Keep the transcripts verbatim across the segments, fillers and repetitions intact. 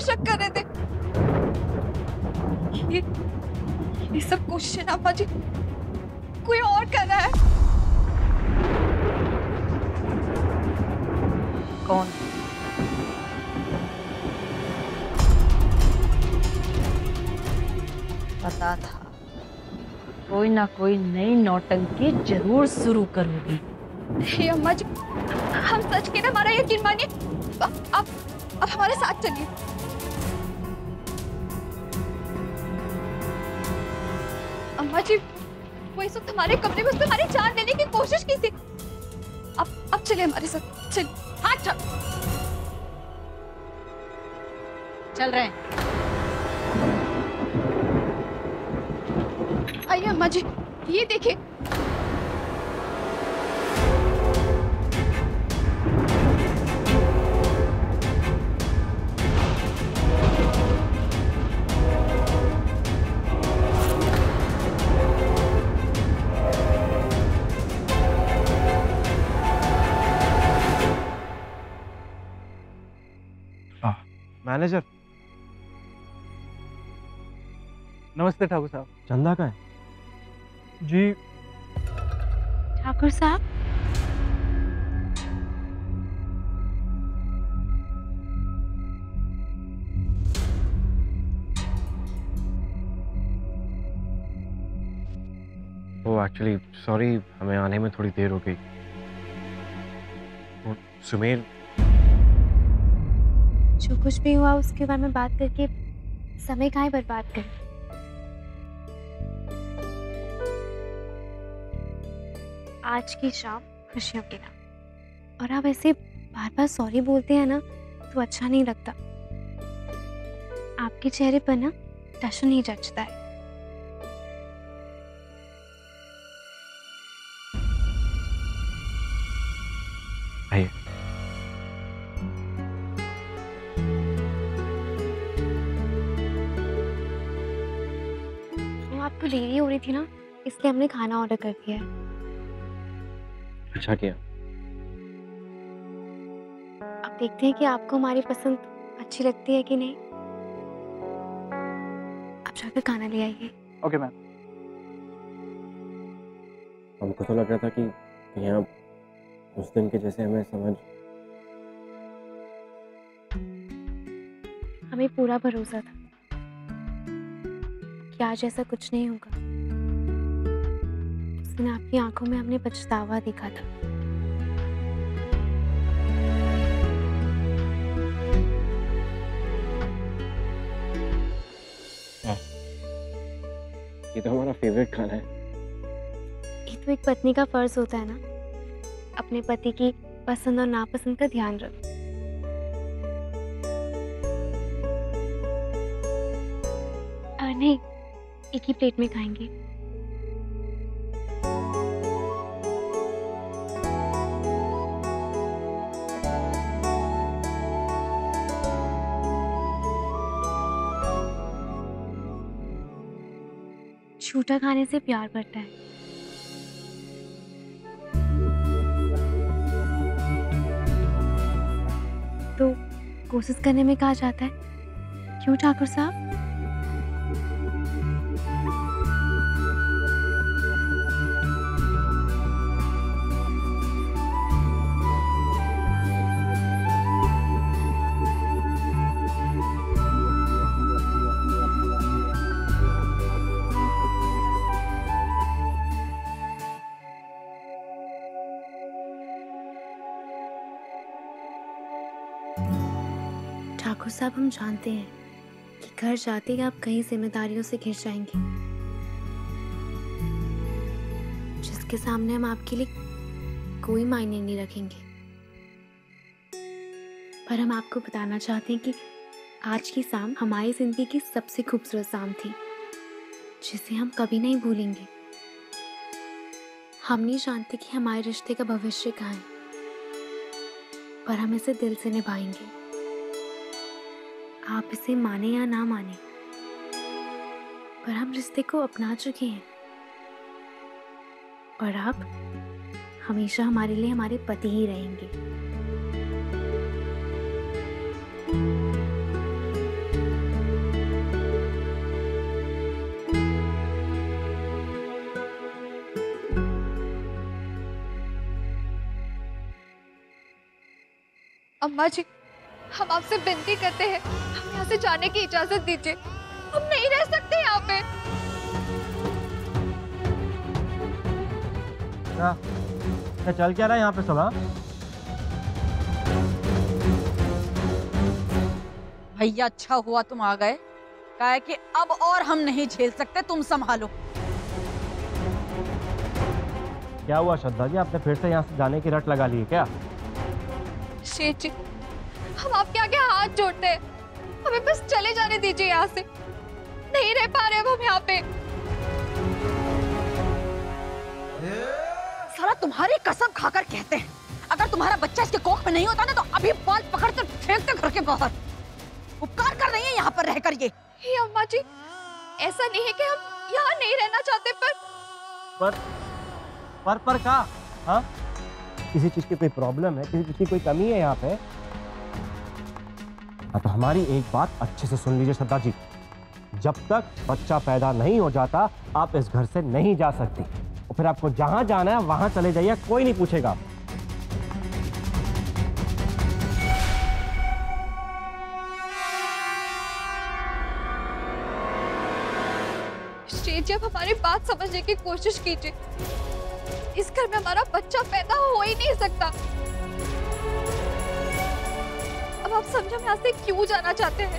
शक कर रहे थे। ये ये सब कोशिश है ना अम्मा जी, कोई और कर रहा है। कौन? पता था कोई ना कोई नई नौटंकी जरूर शुरू करोगी। हे अम्मा जी, हम सच के ना, हमारा यकीन मानिए। आप अब हमारे साथ चलिए। अम्मा जी, वो इस वक्त हमारे कमरे में उसने हमारी जान लेने की कोशिश की थी। अब अब चलिए हमारे साथ, चलिए। हाँ चल चल रहे हैं। आइए अम्मा जी, ये देखिए। मैनेजर, नमस्ते ठाकुर साहब। चंदा का है? जी ठाकुर साहब, वो एक्चुअली सॉरी, हमें आने में थोड़ी देर हो गई। वो सुमेर, जो कुछ भी हुआ उसके बारे में बात करके समय काहे बर्बाद कर। आज की शाम खुशियों के नाम, और आप ऐसे बार बार सॉरी बोलते हैं ना तो अच्छा नहीं लगता। आपके चेहरे पर ना टशन नहीं जचता है। आइए। वो आपको देरी हो रही थी ना, इसलिए हमने खाना ऑर्डर कर दिया है। अच्छा किया। अब देखते हैं कि आपको हमारी पसंद अच्छी लगती है कि नहीं। आप जाकर खाना ले आइए। Okay ma'am. हमको तो लग रहा था कि कहीं आप उस दिन के जैसे हमें समझ। हमें पूरा भरोसा था कि आज ऐसा कुछ नहीं होगा। उस दिन आपकी आंखों में हमने पछतावा देखा था। ये तो हमारा फेवरेट खाना है। ये तो एक पत्नी का फर्ज होता है ना, अपने पति की पसंद और नापसंद का ध्यान रखो। आ, नहीं, एक ही प्लेट में खाएंगे। झूठा खाने से प्यार बढ़ता है। तो कोशिश करने में कहा जाता है, क्यों ठाकुर साहब? ठाकुर साहब, हम जानते हैं कि घर जाते ही आप कई जिम्मेदारियों से घिर जाएंगे, जिसके सामने हम आपके लिए कोई मायने नहीं रखेंगे। पर हम आपको बताना चाहते हैं कि आज की शाम हमारी जिंदगी की सबसे खूबसूरत शाम थी, जिसे हम कभी नहीं भूलेंगे। हम नहीं जानते कि हमारे रिश्ते का भविष्य कहाँ है, पर हम इसे दिल से निभाएंगे। आप इसे माने या ना माने, पर हम रिश्ते को अपना चुके हैं, और आप हमेशा हमारे लिए हमारे पति ही रहेंगे। अम्मा जी, हम आपसे विनती करते हैं, हम यहाँ से जाने की इजाजत दीजिए। हम नहीं रह सकते यहाँ पे। क्या क्या चल क्या रहा है यहाँ पे सब? हाँ? भैया अच्छा हुआ तुम आ गए, कहा कि अब और हम नहीं झेल सकते, तुम संभालो। क्या हुआ श्रद्धा जी, आपने फिर से यहाँ से जाने की रट लगा ली है क्या? शेठ जी, हम आपके आगे हाथ जोड़ते हैं, हमें बस चले जाने दीजिए यहाँ से। नहीं रह पा रहे अब हम यहाँ पे। साला तुम्हारी कसम खाकर कहते हैं, अगर तुम्हारा बच्चा इसके कोख में नहीं होता ना तो अभी बाल पकड़कर फेंकते घर के बाहर। उपकार कर रही है यहाँ पर रहकर ये। हे अम्मा जी, ऐसा नहीं है कि हम यहाँ नहीं रहना चाहते, पर पर पर पर का? हाँ? किसी चीज की कोई प्रॉब्लम है, किसी चीज की कोई कमी है यहाँ पे? हाँ, तो हमारी एक बात अच्छे से सुन लीजिए श्रद्धा जी, जब तक बच्चा पैदा नहीं हो जाता आप इस घर से नहीं जा सकती, और फिर आपको जहां जाना है वहां चले जाइए, कोई नहीं पूछेगा। शेठ जी, आप हमारी बात समझने की कोशिश कीजिए। इस घर में हमारा बच्चा पैदा हो ही नहीं सकता। अब आप समझो हम यहाँ से क्यों जाना चाहते हैं।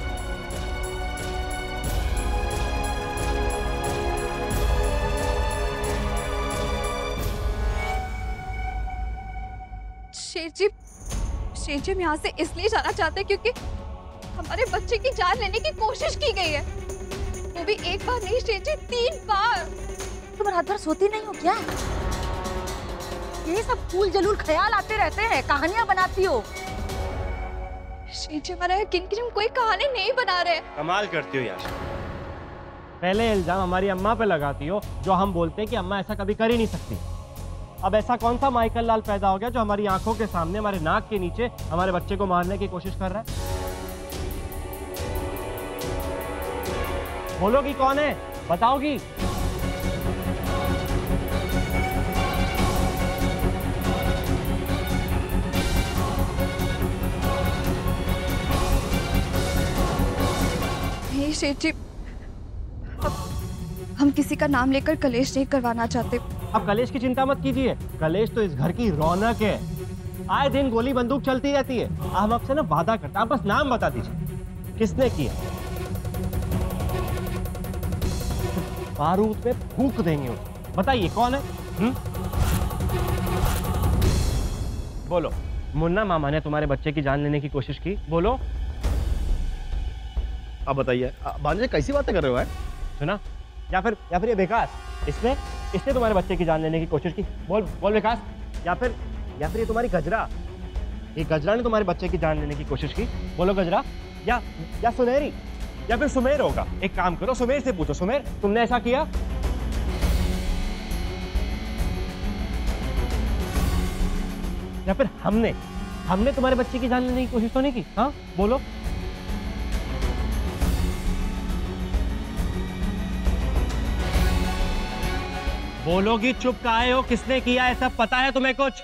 शेठ जी, शेठ जी, हम यहाँ से इसलिए जाना चाहते हैं क्योंकि हमारे बच्चे की जान लेने की कोशिश की गई है, वो भी एक बार नहीं शेठ जी, तीन बार। तुम रात भर सोती नहीं हो क्या? ये सब फूल जलूल ख्याल आते रहते हैं, कहानियां बनाती हो। शेठ जी, हमारा यकीन कीजिए, हम कोई कहानी नहीं बना रहे। कमाल करती हो यार। पहले इल्जाम हमारी अम्मा पे लगाती हो, जो हम बोलते हैं कि अम्मा ऐसा कभी कर ही नहीं सकती। अब ऐसा कौन सा माइकल लाल पैदा हो गया जो हमारी आंखों के सामने, हमारे नाक के नीचे हमारे बच्चे को मारने की कोशिश कर रहा है? बोलोगी कौन है? बताओगी? नहीं शेठ जी, हम किसी का नाम लेकर कलेश नहीं करवाना चाहते। अब कलेश की चिंता मत कीजिए, कलेश तो इस घर की रौनक है। आए दिन गोली बंदूक चलती रहती है। हम आपसे ना वादा करते हैं, आप बस नाम बता दीजिए किसने किया। बारूद में फूंक देंगे उसको। बताइए कौन है? हुँ? बोलो। मुन्ना मामा ने तुम्हारे बच्चे की जान लेने की कोशिश की, बोलो। अब बताइए भांजे कैसी बातें कर रहे हो यार? सुना? या फिर या फिर ये विकास, इसने इसने तुम्हारे बच्चे की जान लेने की कोशिश की। बोल बोल विकास। या फिर या फिर ये तुम्हारी गजरा, ये गजरा ने तुम्हारे बच्चे की जान लेने की कोशिश की। बोलो गजरा। या या सुनहरी, या फिर सुमेर होगा। एक काम करो, सुमेर से पूछो, सुमेर तुमने ऐसा किया? या फिर हमने हमने तुम्हारे बच्चे की जान लेने की कोशिश तो नहीं की? हाँ बोलो। बोलोगी चुप काहे हो? किसने किया है सब पता है तुम्हें कुछ?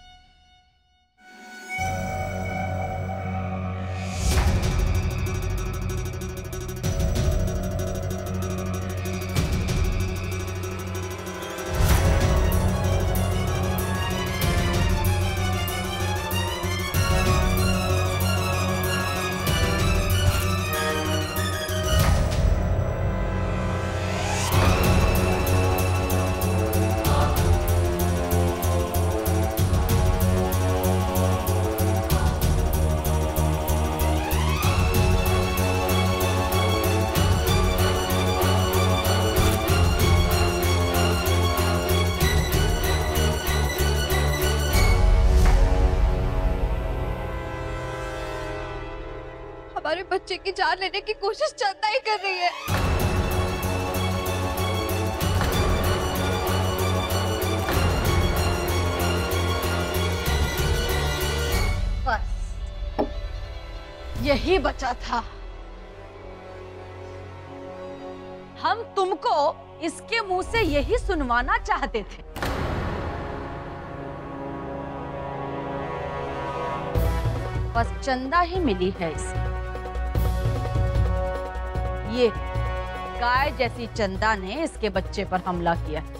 हमारे बच्चे की जान लेने की कोशिश चलता ही कर रही है। बस यही बचा था। हम तुमको इसके मुंह से यही सुनवाना चाहते थे। बस चंदा ही मिली है इसे। ये गाय जैसी चंदा ने इसके बच्चे पर हमला किया है।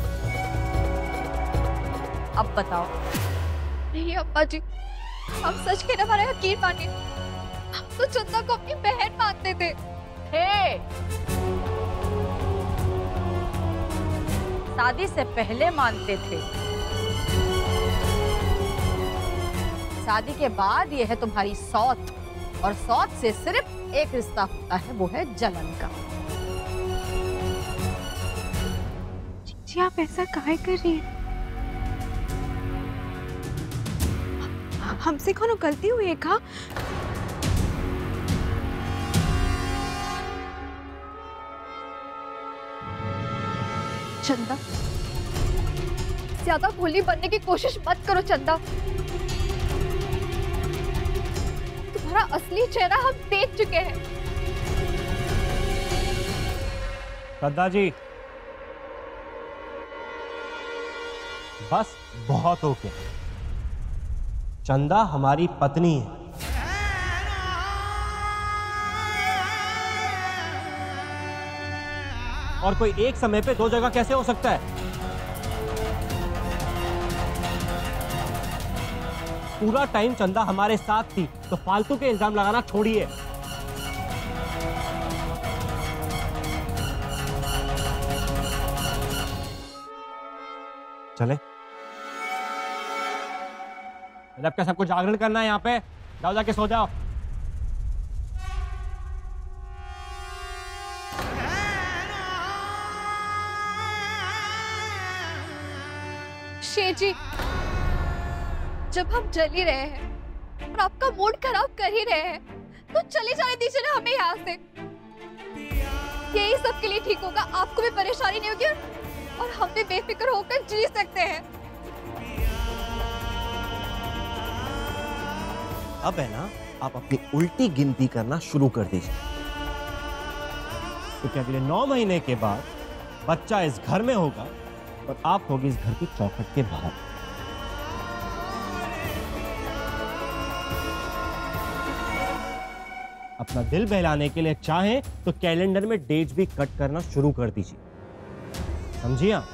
अब बताओ। नहीं अम्मा जी, हम सच के हमारा यकीन मानिए, हम तो चंदा को अपनी बहन मानते थे। हे, शादी से पहले मानते थे, शादी के बाद ये है तुम्हारी सौत, और सौत से सिर्फ एक रिश्ता होता है, वो है जलन का। जी आप ऐसा काहे कर रही हैं? हमसे कोनो गलती हुई है का? चंदा, ज्यादा भोली बनने की कोशिश मत करो चंदा। तुम्हारा असली चेहरा हम देख चुके हैं। श्रद्धा जी, बस बहुत हो गया। चंदा हमारी पत्नी है। और कोई एक समय पे दो जगह कैसे हो सकता है? पूरा टाइम चंदा हमारे साथ थी, तो फालतू के इल्जाम लगाना छोड़िए। चले, जब क्या सबको जागरण करना है यहाँ पे? जाओ जाके सो जाओ। शेर जी, जब हम जल ही रहे हैं और आपका मूड खराब कर ही रहे हैं, तो चले जाने दीजिए ना हमें यहाँ से। यही सबके लिए ठीक होगा, आपको भी परेशानी नहीं होगी और हम भी बेफिक्र होकर जी सकते हैं। अब है ना, आप अपनी उल्टी गिनती करना शुरू कर दीजिए, क्योंकि अगले नौ महीने के बाद बच्चा इस घर में होगा और आप होगी इस घर की चौखट के बाहर। अपना दिल बहलाने के लिए चाहे तो कैलेंडर में डेट्स भी कट करना शुरू कर दीजिए, समझिए आप?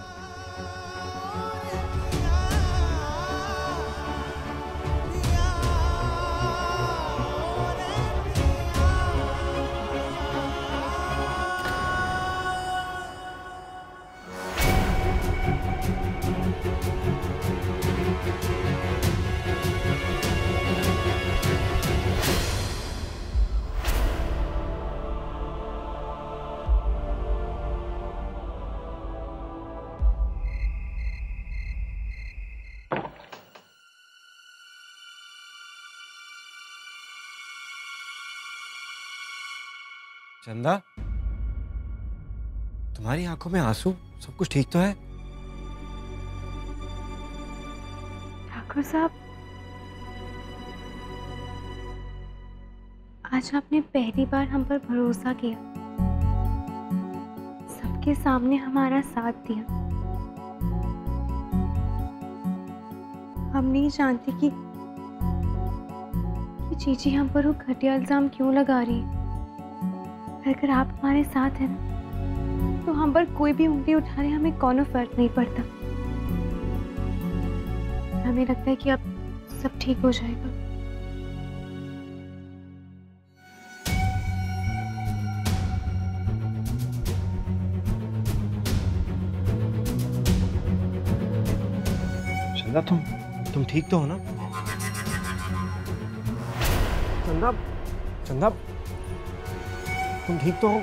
चंदा, तुम्हारी आंखों में आंसू, सब कुछ ठीक तो है? ठाकुर साहब, आज आपने पहली बार हम पर भरोसा किया, सबके सामने हमारा साथ दिया। हम नहीं जानते कि, कि चीची हम पर वो घटिया इल्जाम क्यों लगा रही है। अगर आप हमारे साथ हैं ना, तो हम पर कोई भी उंगली उठाने हमें कोनो फर्क नहीं पड़ता। हमें लगता है कि अब सब ठीक हो जाएगा। चंदा, तुम तुम ठीक तो हो ना? चंदा, चंदा, तुम ठीक तो हो?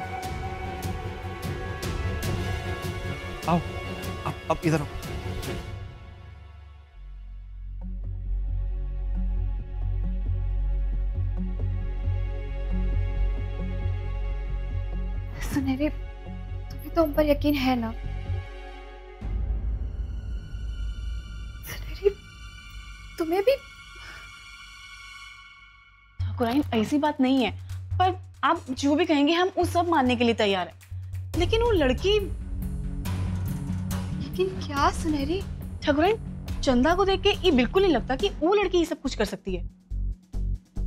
आओ, अब अब इधर आओ। सुनहरे, तुम्हें तो हम पर यकीन है ना? सुनहरे, तुम्हें भी? ठाकुराइन, ऐसी बात नहीं है, पर आप जो भी कहेंगे हम उस सब मानने के लिए तैयार हैं। लेकिन वो लड़की, लेकिन क्या सुनहरी? ठाकुराइन, चंदा को देख के ये बिल्कुल नहीं लगता कि वो लड़की ये सब कुछ कर सकती है।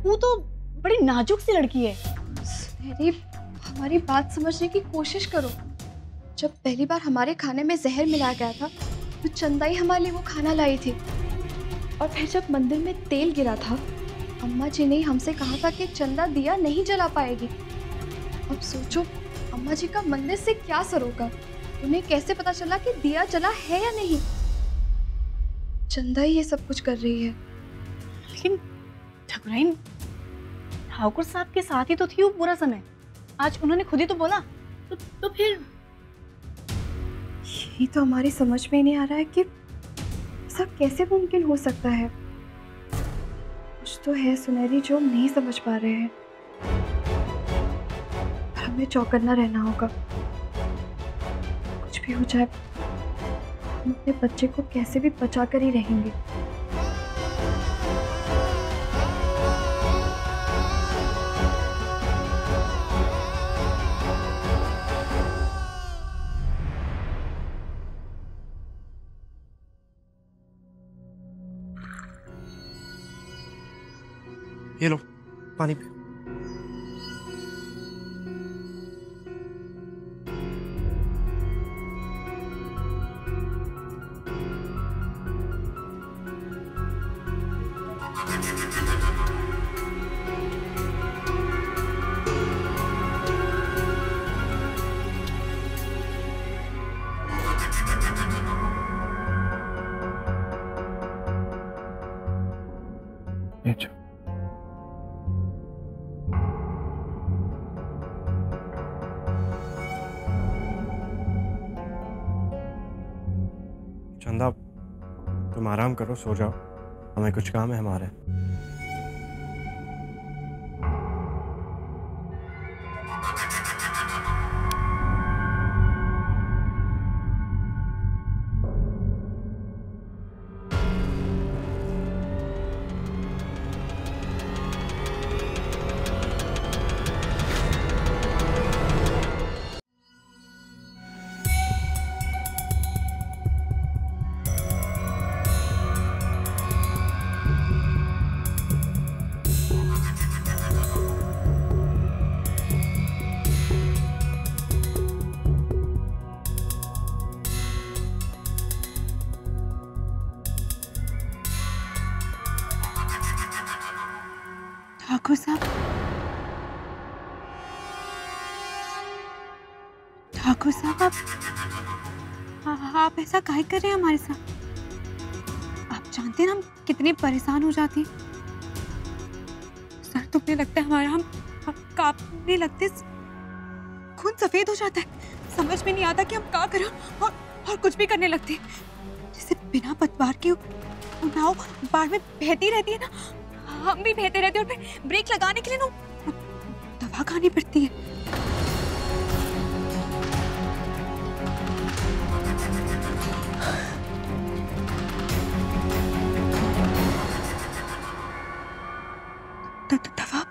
वो तो बड़ी नाजुक सी लड़की है। सुनहरी, हमारी बात समझने की कोशिश करो। जब पहली बार हमारे खाने में जहर मिलाया गया था तो चंदा ही हमारे लिए वो खाना लाई थी। और फिर जब मंदिर में तेल गिरा था, अम्मा जी ने हमसे कहा था कि चंदा दिया नहीं जला पाएगी। अब सोचो, अम्मा जी का मंदिर से क्या असर होगा? उन्हें कैसे पता चला कि दिया जला है या नहीं? चंदा ही ये सब कुछ कर रही है। लेकिन ठकुराइन, ठाकुर साहब के साथ ही तो थी वो पूरा समय। आज उन्होंने खुद ही तो बोला, तो, तो फिर यही तो हमारी समझ में नहीं आ रहा है कि ऐसा कैसे मुमकिन हो सकता है। कुछ तो है सुनहरी जो हम नहीं समझ पा रहे हैं। हमें चौकन्ना रहना होगा। कुछ भी हो जाए, हम अपने बच्चे को कैसे भी बचा कर ही रहेंगे। ये लो पानी पियो। अच्छा, चंदा तुम आराम करो, सो जाओ। हमें कुछ काम है हमारे। ठाकुर साहब, ठाकुर साहब, आप आ, आप ऐसा काहे कर रहे हैं हमारे साथ? आप जानते हैं हम कितने परेशान हो जाते हैं। सर दुखने लगता है हमारा, हम, हम कांपने लगते, खून सफेद हो जाता है। समझ में नहीं आता कि हम क्या करें, और और कुछ भी करने लगते हैं। जैसे बिना पतवार के नाव बाढ़ में बहती रहती है ना, हम भी बहते रहते हैं। और फिर ब्रेक लगाने के लिए ना दवा खानी पड़ती है। दवा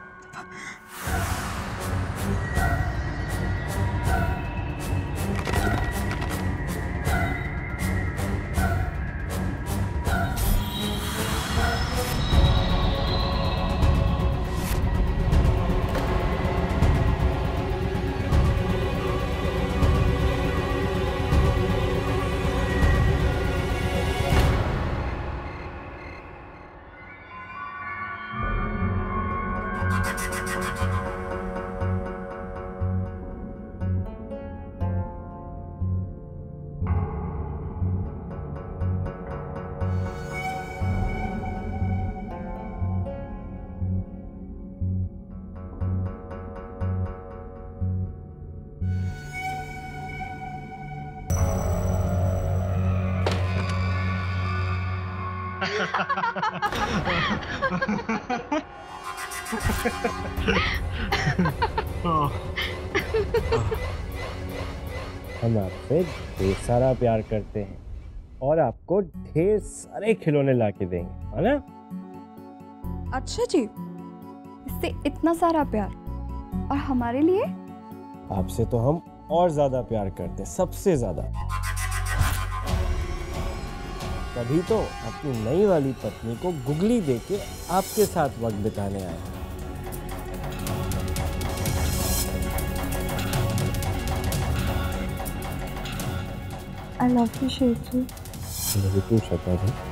हम आपसे ढेर सारा प्यार करते हैं और आपको ढेर सारे खिलौने ला के देंगे, है ना? अच्छा जी, इससे इतना सारा प्यार, और हमारे लिए? आपसे तो हम और ज्यादा प्यार करते हैं, सबसे ज्यादा। कभी तो अपनी नई वाली पत्नी को गुगली देके आपके साथ वक्त बिताने आए। आई लव यू शेखी। तू शक्ल है